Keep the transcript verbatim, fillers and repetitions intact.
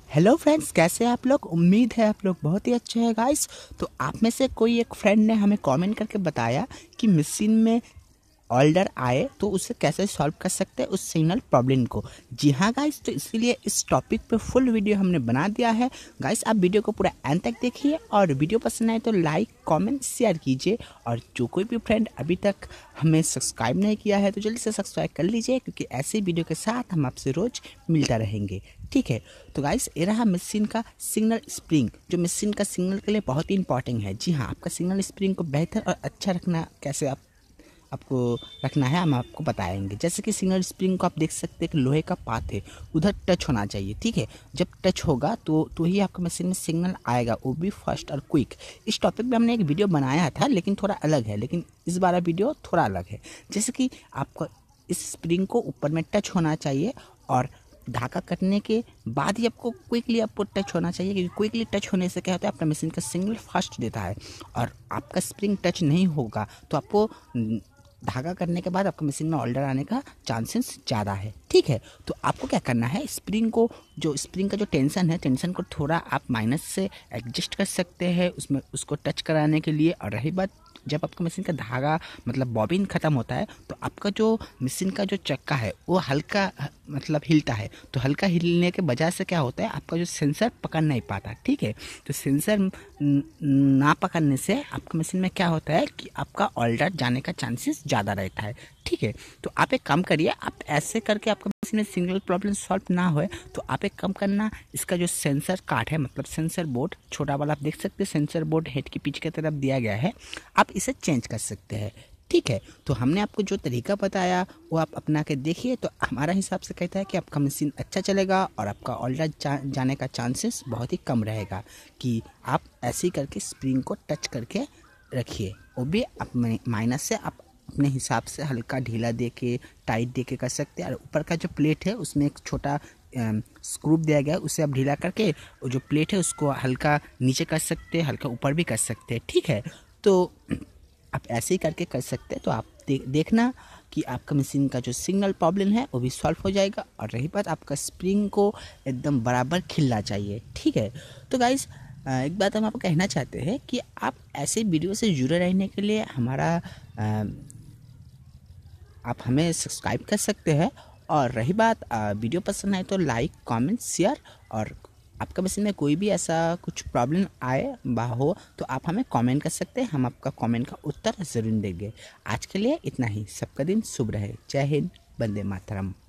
Hello friends, कैसे हैं आप लोग। उम्मीद है आप लोग बहुत ही अच्छे हैं गाइस। तो आप में से कोई एक फ्रेंड ने हमें कमेंट करके बताया कि मशीन में ऑर्डर आए तो उसे कैसे सॉल्व कर सकते हैं उस सिग्नल प्रॉब्लम को। जी हाँ गाइस, तो इसीलिए इस टॉपिक पे फुल वीडियो हमने बना दिया है। गाइस आप वीडियो को पूरा एंड तक देखिए और वीडियो पसंद आए तो लाइक कमेंट शेयर कीजिए। और जो कोई भी फ्रेंड अभी तक हमें सब्सक्राइब नहीं किया है तो जल्दी से सब्सक्राइब कर लीजिए, क्योंकि ऐसे वीडियो के साथ हम आपसे रोज़ मिलता रहेंगे। ठीक है, तो गाइस ये रहा मशीन का सिग्नल स्प्रिंग, जो मशीन का सिग्नल के लिए बहुत ही इंपॉर्टेंट है। जी हाँ, आपका सिग्नल स्प्रिंग को बेहतर और अच्छा रखना कैसे आप आपको रखना है हम आपको बताएंगे। जैसे कि सिग्नल स्प्रिंग को आप देख सकते हैं कि लोहे का पाथ है, उधर टच होना चाहिए। ठीक है, जब टच होगा तो तो ही आपका मशीन में सिग्नल आएगा, वो भी फास्ट और क्विक। इस टॉपिक पे हमने एक वीडियो बनाया था लेकिन थोड़ा अलग है, लेकिन इस बार वीडियो थोड़ा अलग है। जैसे कि आपको इस स्प्रिंग को ऊपर में टच होना चाहिए और धागा कटने के बाद ही आपको क्विकली आपको टच होना चाहिए, क्योंकि क्विकली टच होने से क्या होता है, आपका मशीन का सिग्नल फास्ट देता है। और आपका स्प्रिंग टच नहीं होगा तो आपको धागा करने के बाद आपका मशीन में ऑर्डर आने का चांसेस ज़्यादा है। ठीक है, तो आपको क्या करना है, स्प्रिंग को जो स्प्रिंग का जो टेंशन है, टेंशन को थोड़ा आप माइनस से एडजस्ट कर सकते हैं उसमें उसको टच कराने के लिए। और रही बात, जब आपका मशीन का धागा मतलब बॉबिन ख़त्म होता है तो आपका जो मशीन का जो चक्का है वो हल्का मतलब हिलता है। तो हल्का हिलने के वजह से क्या होता है, आपका जो सेंसर पकड़ नहीं पाता। ठीक है, तो सेंसर ना पकड़ने से आपका मशीन में क्या होता है कि आपका ऑर्डर जाने का चांसेस ज़्यादा रहता है। ठीक है, तो आप एक काम करिए, आप ऐसे करके आपका मशीन में सिंगल प्रॉब्लम सॉल्व ना होए तो आप एक काम करना, इसका जो सेंसर कार्ड है मतलब सेंसर बोर्ड छोटा वाला आप देख सकते हैं, सेंसर बोर्ड हेड के पीछे की तरफ दिया गया है, आप इसे चेंज कर सकते हैं। ठीक है, तो हमने आपको जो तरीका बताया वो आप अपना के देखिए, तो हमारा हिसाब से कहता है कि आपका मशीन अच्छा चलेगा और आपका ऑर्डर जा, जाने का चांसेस बहुत ही कम रहेगा। कि आप ऐसे ही करके स्प्रिंग को टच करके रखिए, वो भी अपने माइनस से आप अपने हिसाब से हल्का ढीला दे के टाइट दे के कर सकते हैं। और ऊपर का जो प्लेट है उसमें एक छोटा स्क्रू दिया गया है, उसे आप ढीला करके वो जो प्लेट है उसको हल्का नीचे कर सकते हैं, हल्का ऊपर भी कर सकते हैं। ठीक है, तो आप ऐसे ही करके कर सकते हैं। तो आप दे, देखना कि आपका मशीन का जो सिग्नल प्रॉब्लम है वो भी सॉल्व हो जाएगा। और रही बात, आपका स्प्रिंग को एकदम बराबर खिलना चाहिए। ठीक है, तो गाइस एक बात हम आपको कहना चाहते हैं कि आप ऐसे वीडियो से जुड़े रहने के लिए हमारा आ, आप हमें सब्सक्राइब कर सकते हैं। और रही बात, वीडियो पसंद आए तो लाइक कमेंट शेयर। और आपका मशीन में कोई भी ऐसा कुछ प्रॉब्लम आए बा हो तो आप हमें कमेंट कर सकते हैं, हम आपका कमेंट का उत्तर ज़रूर देंगे। आज के लिए इतना ही, सबका दिन शुभ रहे। जय हिंद, वंदे मातरम।